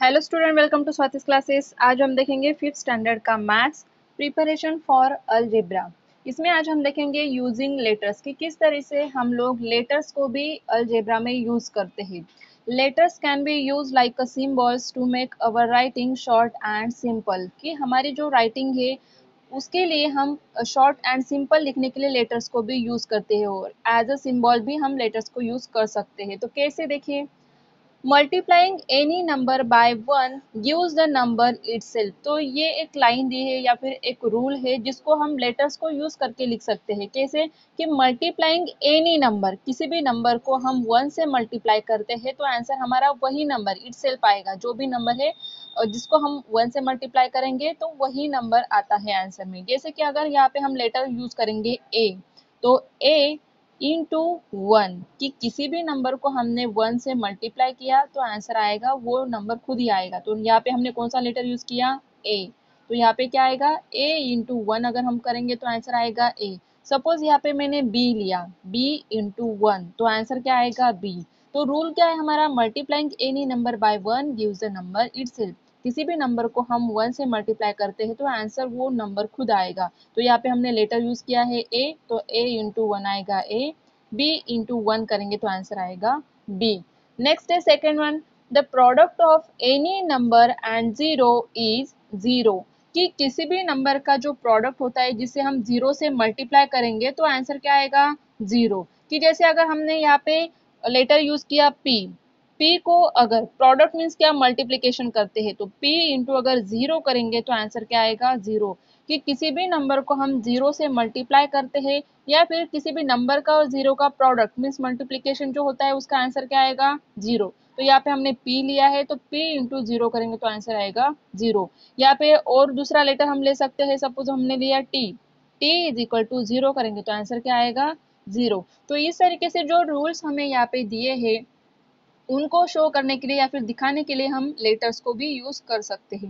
Hello student, welcome to Swati's classes. आज हम देखेंगे फिफ्थ स्टैंडर्ड का मैथ्स प्रिपरेशन फॉर अलजेब्रा। इसमें आज हम देखेंगे यूजिंग लेटर्स कि किस तरह से हम लोग लेटर्स को भी अलजेब्रा में यूज करते हैं। Letters can be use like a symbols to make our writing short and simple, कि हमारी जो राइटिंग है उसके लिए हम शॉर्ट एंड सिंपल लिखने के लिए लेटर्स को भी यूज करते हैं और एज अ सिंबल भी हम लेटर्स को यूज कर सकते हैं। तो कैसे, देखिए, multiplying any number by one gives the number itself. तो ये एक लाइन दी है या फिर एक रूल है जिसको हम लेटर्स को यूज करके लिख सकते हैं। कैसे कि मल्टीप्लाइंग एनी नंबर, किसी भी नंबर को हम वन से मल्टीप्लाई करते हैं तो आंसर हमारा वही नंबर इटसेल्फ आएगा। जो भी नंबर है जिसको हम वन से मल्टीप्लाई करेंगे तो वही नंबर आता है आंसर में। जैसे कि अगर यहाँ पे हम लेटर यूज करेंगे ए, तो ए इंटू वन, कि किसी भी नंबर को हमने वन से मल्टीप्लाई किया तो आंसर आएगा वो नंबर खुद ही आएगा। तो यहाँ पे हमने कौन सा लेटर यूज किया, ए, तो यहाँ पे क्या आएगा, ए इंटू वन अगर हम करेंगे तो आंसर आएगा ए। सपोज यहाँ पे मैंने बी लिया, बी इंटू वन, तो आंसर क्या आएगा, बी। तो रूल क्या है हमारा, multiplying any number by one gives the number itself. किसी भी नंबर को हम वन से मल्टीप्लाई करते हैं तो आंसर वो नंबर खुद आएगा। तो यहाँ पे हमने लेटर यूज किया है ए, तो ए इंटू वन आएगा ए, बी इंटू वन करेंगे तो आंसर आएगा बी। नेक्स्ट है second one, the product of any number and zero is zero, कि किसी भी नंबर का जो प्रोडक्ट होता है जिसे हम जीरो से मल्टीप्लाई करेंगे तो आंसर क्या आएगा, जीरो। कि जैसे अगर हमने यहाँ पे लेटर यूज किया पी, पी को अगर प्रोडक्ट मीन्स क्या, मल्टीप्लीकेशन करते हैं, तो पी इंटू अगर जीरो करेंगे तो आंसर क्या आएगा, जीरो। कि किसी भी नंबर को हम जीरो से मल्टीप्लाई करते हैं या फिर किसी भी नंबर का और जीरो का प्रोडक्ट मीन्स मल्टीप्लीकेशन जो होता है उसका आंसर क्या आएगा, जीरो। तो यहाँ पे हमने पी लिया है तो पी इंटू जीरो करेंगे तो आंसर आएगा जीरो। यहाँ पे और दूसरा लेटर हम ले सकते हैं, सपोज हमने लिया T, T is equal to zero करेंगे तो आंसर क्या आएगा, जीरो। तो इस तरीके से जो रूल्स हमें यहाँ पे दिए हैं उनको शो करने के लिए या फिर दिखाने के लिए हम लेटर्स को भी यूज कर सकते हैं।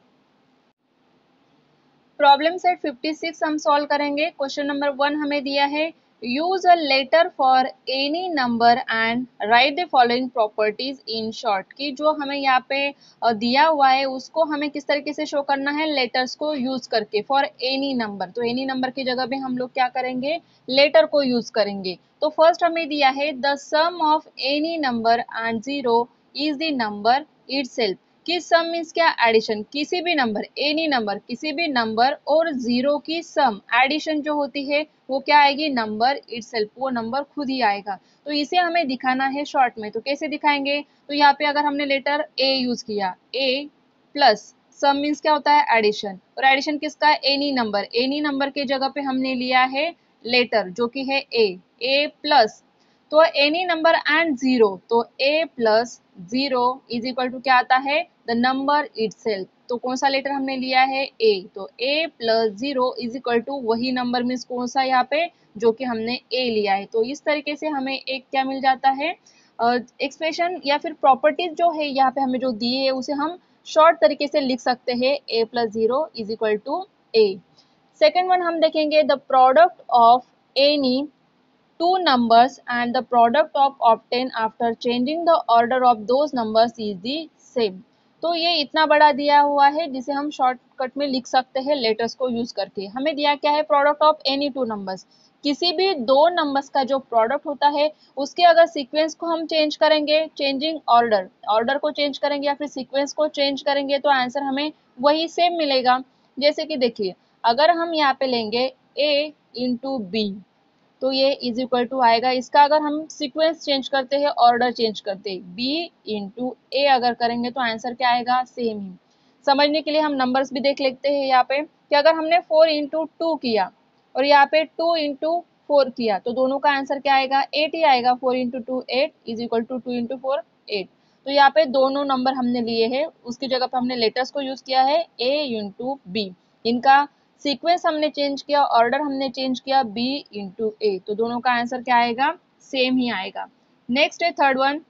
प्रॉब्लम सेट 56 हम सॉल्व करेंगे। क्वेश्चन नंबर 1 हमें दिया है, use a letter for any number and write the following properties in short. की जो हमें यहाँ पे दिया हुआ है उसको हमें किस तरीके से शो करना है, लेटर्स को यूज करके। फॉर एनी नंबर, तो एनी नंबर की जगह पे हम लोग क्या करेंगे, लेटर को यूज करेंगे। तो फर्स्ट हमें दिया है, the sum of any number and zero is the number itself. कि सम मीन्स क्या, एडिशन, किसी भी नंबर, एनी नंबर, किसी भी नंबर और जीरो की सम एडिशन जो होती है वो क्या आएगी, नंबर इटसेल्फ, वो नंबर खुद ही आएगा। तो इसे हमें दिखाना है शॉर्ट में। तो कैसे दिखाएंगे, तो यहाँ पे अगर हमने लेटर ए यूज किया, ए प्लस सम मीन्स क्या होता है, एडिशन, और एडिशन किसका, एनी नंबर, एनी नंबर के जगह पे हमने लिया है लेटर जो कि है ए प्लस, तो एनी नंबर एंड जीरो, तो A plus zero is equal to क्या आता है, द नंबर इटसेल्फ। तो कौन सा लेटर हमने लिया है, ए, तो A plus zero is equal to वही नंबर मीन्स कौन सा यहाँ पे, जो कि हमने ए लिया है। तो इस तरीके से हमें एक क्या मिल जाता है, एक्सप्रेशन या फिर प्रॉपर्टीज जो है यहाँ पे हमें जो दी है उसे हम शॉर्ट तरीके से लिख सकते हैं, A plus zero is equal to A. Second one हम देखेंगे, the product of any two numbers and the product of obtained after changing the order of those numbers is the same। तो ये इतना बड़ा दिया हुआ है जिसे हम शॉर्टकट में लिख सकते हैं लेटर्स को यूज करके। हमें दिया क्या है, product of any two numbers, किसी भी दो नंबर्स का जो प्रोडक्ट होता है उसके अगर सीक्वेंस को हम चेंज करेंगे, चेंजिंग ऑर्डर, ऑर्डर को चेंज करेंगे या फिर सीक्वेंस को चेंज करेंगे तो आंसर हमें वही सेम मिलेगा। जैसे कि देखिए, अगर हम यहाँ पे लेंगे ए इंटू बी तो ये इज इक्वल टू आएगा, इसका अगर हम सीक्वेंस चेंज करते हैं, ऑर्डर चेंज करते हैं, बी इंटू ए अगर करेंगे तो आंसर क्या आएगा, सेम ही। समझने के लिए हम नंबर्स भी देख लेते हैं यहाँ पे कि अगर हमने 4 इंटू टू किया और यहाँ पे 2 इंटू फोर किया तो दोनों का आंसर क्या आएगा, 8 ही आएगा। 4 into two 8 is equal to 2 into four 8। तो यहाँ पे दोनों नंबर हमने लिए हैं, उसकी जगह पे हमने लेटर्स को यूज किया है ए इंटू बी, इनका सीक्वेंस हमने चेंज किया, ऑर्डर हमने चेंज किया, बी इंटू ए, तो दोनों का आंसर क्या आएगा, सेम ही आएगा। नेक्स्ट है third one,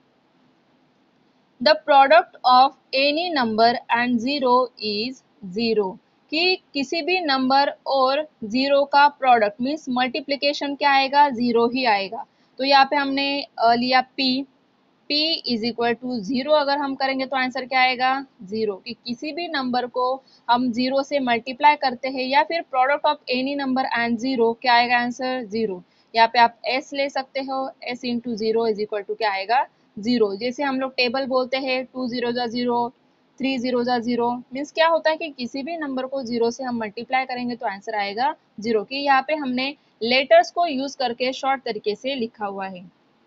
the product of any number and zero is zero. कि किसी भी नंबर और जीरो का प्रोडक्ट मीन्स मल्टीप्लीकेशन क्या आएगा, जीरो ही आएगा। तो यहाँ पे हमने लिया P, p is equal to 0 अगर हम करेंगे तो आंसर क्या आएगा 0, कि किसी भी नंबर को हम 0 से मल्टीप्लाई करते हैं या फिर product of any number and 0, क्या आएगा आंसर 0। यहाँ पे आप s ले सकते हो, s into 0 is equal to क्या आएगा 0। जैसे हम लोग टेबल बोलते हैं 2 0 0, 3 0 0, मीन्स क्या होता है कि किसी भी नंबर को 0 से हम मल्टीप्लाई करेंगे तो आंसर आएगा 0, कि यहाँ पे हमने लेटर्स को यूज करके शॉर्ट तरीके से लिखा हुआ है।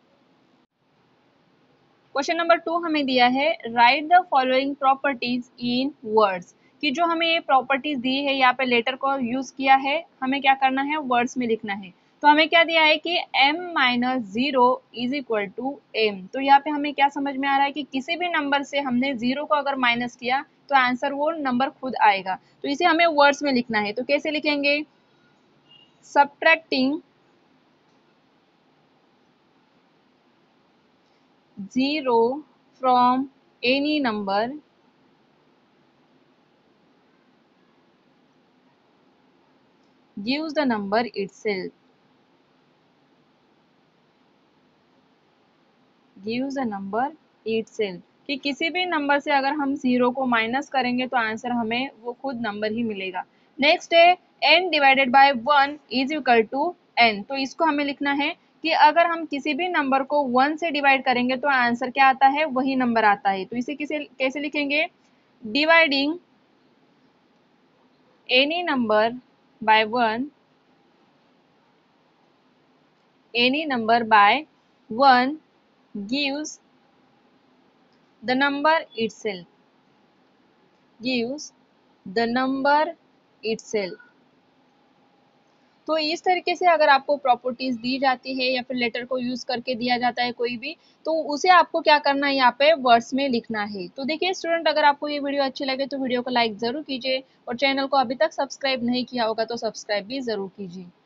क्वेश्चन नंबर 2 हमें दिया है write the following properties in words, कि जो हमें ये प्रॉपर्टीज दी है यहाँ पे लेटर को यूज किया है, हमें क्या करना है वर्ड्स में लिखना है। तो हमें क्या दिया है कि m minus 0 is equal to m। तो यहाँ पे हमें क्या समझ में आ रहा है कि किसी भी नंबर से हमने 0 को अगर माइनस किया तो आंसर वो नंबर खुद आएगा। तो इसे हमें वर्ड्स में लिखना है, तो कैसे लिखेंगे, subtracting 0 from any number gives the number itself, gives the number itself, कि किसी भी नंबर से अगर हम 0 को माइनस करेंगे तो आंसर हमें वो खुद नंबर ही मिलेगा। नेक्स्ट है n divided by 1 is equal to n। तो इसको हमें लिखना है कि अगर हम किसी भी नंबर को 1 से डिवाइड करेंगे तो आंसर क्या आता है, वही नंबर आता है। तो इसे कैसे लिखेंगे, dividing any number by 1, any number by 1 gives the number itself, gives the number itself। तो इस तरीके से अगर आपको प्रॉपर्टीज दी जाती है या फिर लेटर को यूज करके दिया जाता है कोई भी, तो उसे आपको क्या करना है, यहाँ पे वर्ड्स में लिखना है। तो देखिए स्टूडेंट, अगर आपको ये वीडियो अच्छी लगे तो वीडियो को लाइक जरूर कीजिए और चैनल को अभी तक सब्सक्राइब नहीं किया होगा तो सब्सक्राइब भी जरूर कीजिए।